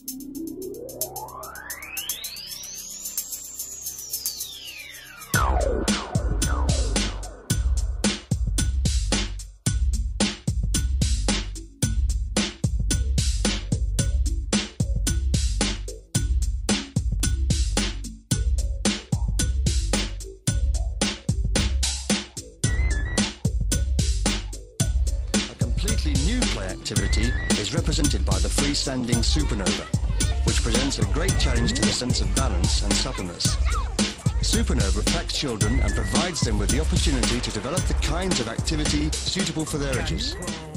New play activity is represented by the freestanding supernova, which presents a great challenge to the sense of balance and suppleness. Supernova attracts children and provides them with the opportunity to develop the kinds of activity suitable for their ages.